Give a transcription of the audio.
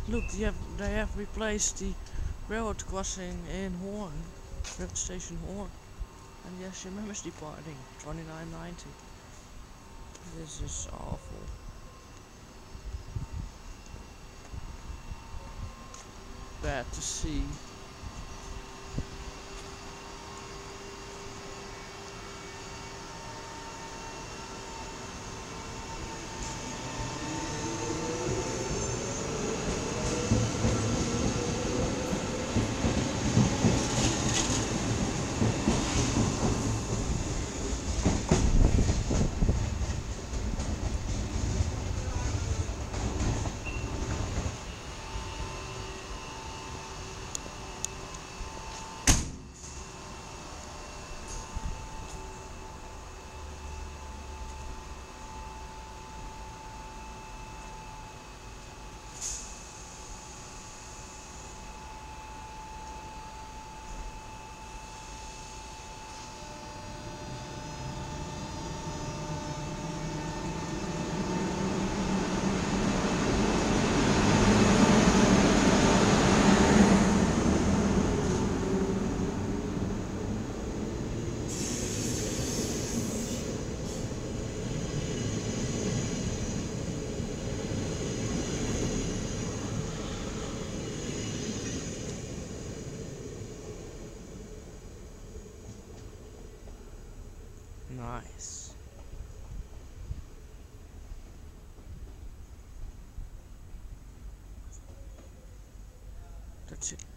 Look, they have replaced the railroad crossing in Horn, railroad station Horn, and yes, your mem is departing. 2990. This is awful. Bad to see. Nice. That's it.